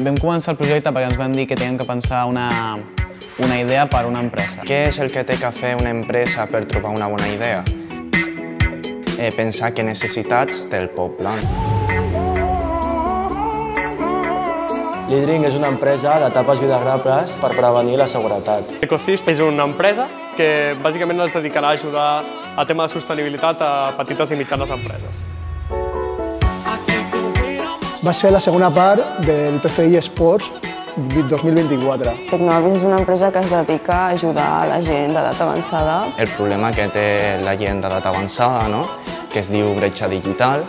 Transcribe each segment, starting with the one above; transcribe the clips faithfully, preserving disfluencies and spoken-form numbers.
Vam començar el projecte perquè ens van dir que teníem que pensar una, una idea per a una empresa. Què és el que té que fer una empresa per trobar una bona idea? Eh, pensar què necessitats té el poble. L'Idring és una empresa de tapes biodegradables per prevenir la seguretat. Ecosist és una empresa que bàsicament es dedicarà a ajudar a tema de sostenibilitat a petites i mitjanes empreses. Va ser la segona part del P F I Sports dos mil vint-i-quatre. Tecnoavis és una empresa que es dedica a ajudar a la gent d'edat avançada. El problema que té la gent d'edat avançada, no? Que es diu bretxa digital.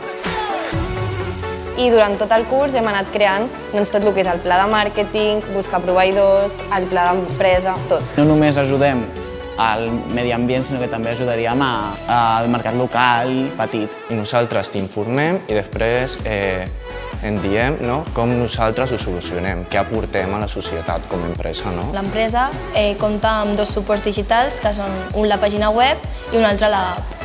I durant tot el curs hem anat creant doncs, tot el que és el pla de màrqueting, buscar proveïdors, el pla d'empresa, tot. No només ajudem al medi ambient, sinó que també ajudaríem a, al mercat local petit. I nosaltres t'informem i després eh, en diem no? Com nosaltres ho solucionem, què aportem a la societat com a empresa. No? L'empresa eh, compta amb dos suports digitals, que són un la pàgina web i un altre l'app.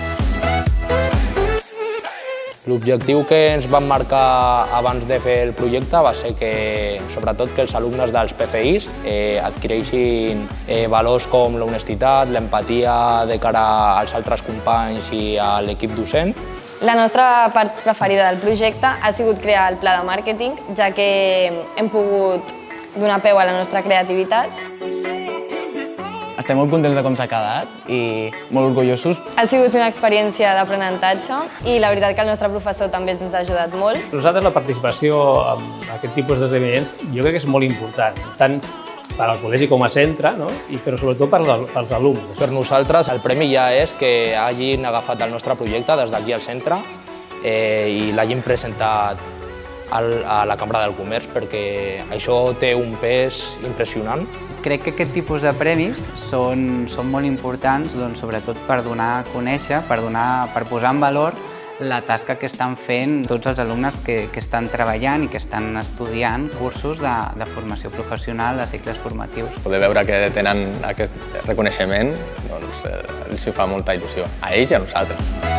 L'objectiu que ens vam marcar abans de fer el projecte va ser que, sobretot, que els alumnes dels P F Is eh, adquireixin eh, valors com l'honestitat, l'empatia de cara als altres companys i a l'equip docent. La nostra part preferida del projecte ha sigut crear el pla de màrqueting, ja que hem pogut donar peu a la nostra creativitat. Estem molt contents de com s'ha quedat i molt orgullosos. Ha sigut una experiència d'aprenentatge i la veritat que el nostre professor també ens ha ajudat molt. Nosaltres la participació en aquest tipus d'esdeveniments jo crec que és molt important, tant per al col·legi com a centre, no? I, però sobretot per als alumnes. Per nosaltres el premi ja és que hagin agafat el nostre projecte des d'aquí al centre eh, i l'hagin presentat al, a la Cambra del Comerç, perquè això té un pes impressionant. Crec que aquest tipus de premis són, són molt importants, doncs, sobretot per donar a conèixer, per, donar, per posar en valor la tasca que estan fent tots els alumnes que, que estan treballant i que estan estudiant cursos de, de formació professional, de cicles formatius. Poder veure que tenen aquest reconeixement doncs, eh, els fa molta il·lusió, a ells i a nosaltres.